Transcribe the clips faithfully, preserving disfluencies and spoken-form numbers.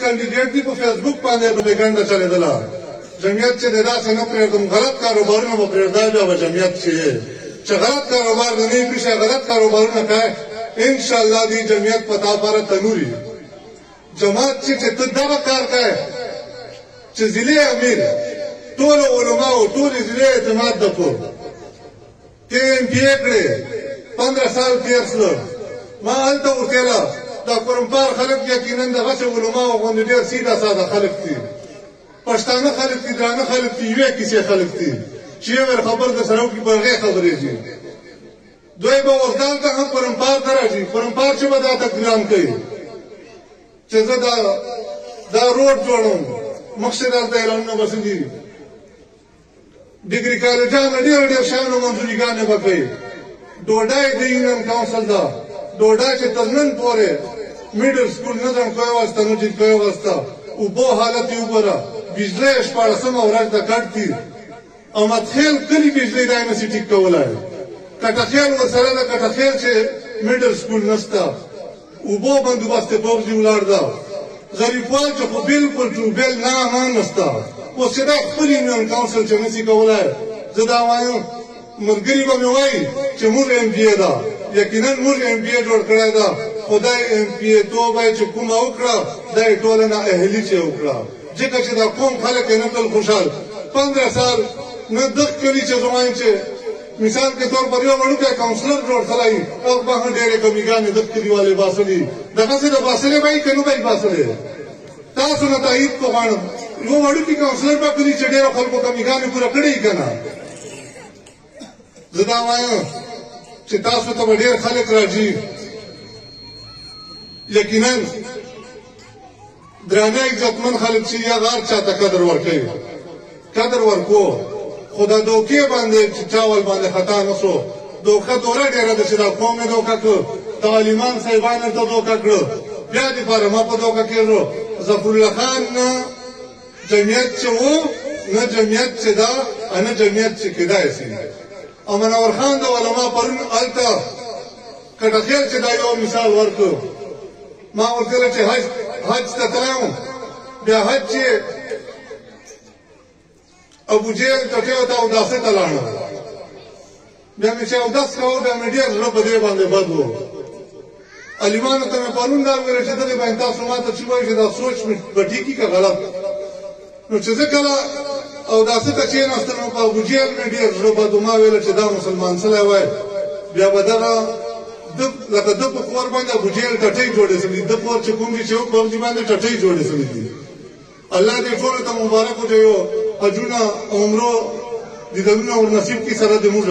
کینډیډیټ دی په فیسبوک باندې پروپاګاندا چلېدله جمعیت چې دی داسې نه پرېږدم غلط کاروبارونه به پرېږدا بیا به جمعیت چې چې غلط کاروبار نه نه کړي غلط کاروبارونه کوي انشاءالله دی جمعیت په تا پاره تنوري جماعت چې چې ته دغه کار کوي چې ضلع امیر ټول علماو ټول ضلع اعتماد دکو ته ایم پی ای کړې پندرہ سال تېر شول ما هلته ورتېله دا قرمپار خلک یقینا دغسې علماو غوندې ډېر سیده ساده خلک دي پښتانه خلک دي درانه خلک دي یوې کیسې خلک دي چې یو ور خبر د سره وکړي په هغې خبرې ځي دوی به وغدال ته هم قرمپار ته راځي قرمپار چې به دا تقریران کوي چې زه دا دا روډ جوړوم مقصد هلته اعلانونه به څه دي ډګري کالجانو ډېر ډېر شیانو منظوريګانې به کوي ډوډۍ د یونین کونسل ده ډوډۍ چې تر نن پورې میډل سکول نظم کوی واسطه نو چې کوی واسطه اوبو حالت یې وګوره بجلی شپاړسمه ورځ د کټ دي احمدخیل کلي بجلی دی نسي ټیک کولی کټخیل ورسره ده کټخیل چې میډل سکول نشته اوبو بندوبست پوځي ولاړ ده غریبوال چې خو بلکل ټوبیل نه هم نشته اوس چې دا خپل یونین کونسل چې نسي کولی زه دا وایم ملګري به مې وایي چې موږ ایم پی ای ده یقینا موږ ایم پی ای جوړ کړی ده خو دا ایم پی ای توبه چې کومه وکړه دا یې ټوله نااهلي چې وکړه ځکه چې دا قوم خلک یې نه تل خوشحال پندرہ سال نه دغ کلي چې زه وایم چې مثال کے طور پر یو وړوکی کاونسلر جوړ کړی او به هم ډېرې کمیګانې دغ کلیوالې باسلي دغسې د باسلې به یې که نه به یې باسلې تاسو نه تایید کو غواړم یو وړوکی کاونسلر به کلي چې ډېرو خلکو کمیګانې پوره کړې که نه زه دا وایم چې تاسو ته به ډېر خلک راځي یقینا درانه عزتمن خلک چې یا هر چا ته قدر ورکوي قدر ورکو خو دا دوکې باندې چې چاول باندې خطا نه شو دوکه دوره ډېره ده چې دا قوم یې دوکه کړ تعلیمان صاحبان ورته دوکه کړه بیا دپاره ما په دوکه کېږو ظفرالله خان نه جمعیت چې و نه جمعیت چې ده نه جمعیت چې کېدای شي او منور خان د علما پرون هلته کټخیل چې دا یو مثال ورکړو ما ورته ویل چې حج حج ته تللی وم بیا حج چې ابوجهل ټټیو ته اوداسه ته لاړم بیا مې چې اودس کوه بیا مې ډېر زړه په دې باندې بد و علیمانو ته مې پرون دا وویل چې دغې باندې تاسو ما ته چې وایي چې دا سوچ مې به ټیکي که غلط نو چې زه کله اوداسه ته کېناستم نو په ابوجهل مې ډېر زړه بد و ما ویله چې دا مسلمان سلی وای بیا به دغه لکه ده په کور باندې ابوجهل ټټۍ جوړې شوي ده کور چې کوم دي چې په هغې باندې ټټۍ جوړې شوي دي الله دې ټولو ته مبارک وکړي یو حجونه عمرو دیدنونه ورنصیب کړي سره د موږ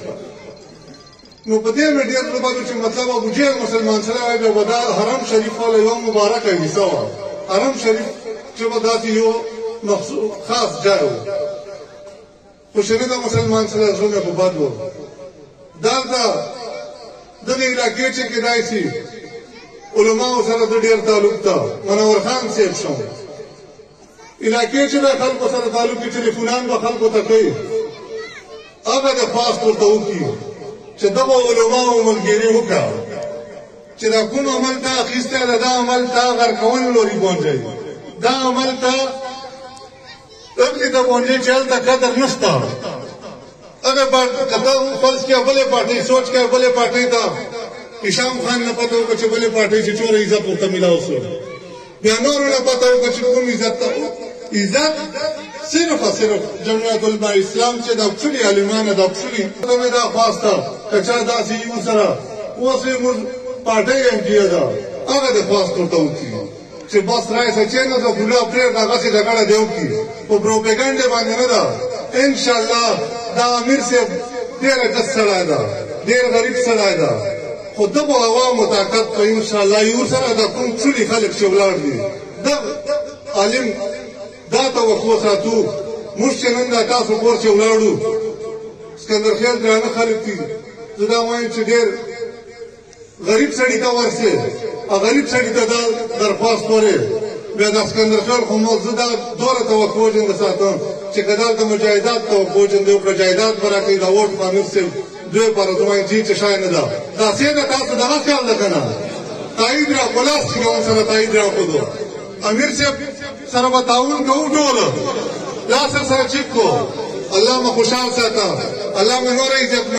نو په دې مې ډېر زړه بد و چې مطلب ابوجهل مسلمان سلی وای بیا به دا حرم شریف والا یوه مبارکه حصه وه حرم شریف چې به داسې یو خاص ځای و خو شریف د مسلمان سره زړه مې په بد و دلته دغه علاقې چې کېدای شي علماو سره د ډېر تعلق ته منور خان صاحب شو علاقې چې د خلکو سره تعلق کې ټلیفونان به خلکو ته کوي هغه د خاص ورته وکړي چې دغه علماو ملګري وکړه چې دا کوم عمل ته اخیستی ده دا عمل ته غرقول لوري بونجئ دا عمل ته دغې ته بونجئ چې هلته قدر نشته اگر کته فرض کیا بلې پارټۍ سوچ کیا بلې پارټۍ ته هشام خان نه پته وکړه چې بلې پارټۍ چې ټوله عزت ورته میلاو شو بیا نورو نه پته وکړه چې کوم عزت ته عزت صرف او صرف جمعیت علما اسلام چې دا ټولې عالمانه دا ټولې ته مې دا خواسته که چا داسې یو سره اوس یې موږ پارټۍ ایم پی ای ده هغه د خواست ورته وکړي چې بس رایسه چې نه ده ګلاب پرېږده هغسې جګړه دې وکړي په پروپیګنډې باندې نه ده انشاءالله دا امیر صاحب ډېره ګس سړی ده ډېر غریب سړی ده خو ده به عوامو طاقت کوي انشاءالله یو سره د کوم ټولې خلک چې ولاړ دي ده عالم دا توقع ساتو موږ چې نن دا تاسو کور چې ولاړو سکندرخیل درانه خلک دي زه دا وایم چې ډېر غریب سړي ته ورسې غریب سړي ته دا درخواست ورې بیا د سکندرخیل خو مو زه دا دوره توقع جنده ساتم چې که دلته مجاهدات توقع جنده وکړه جایداد به راکوي دا ووټ په امیر صاحب دوی لپاره زه وایم چې هېڅ شی نه ده داسې ده تاسو دغه خیال ده که نه تایید راکړو لاس چې ورسره تایید راکړو امیر صاحب سره به تعاون کوو ټول لاس سره چیک کو الله مو خوشحال ساته الله مو نور عزت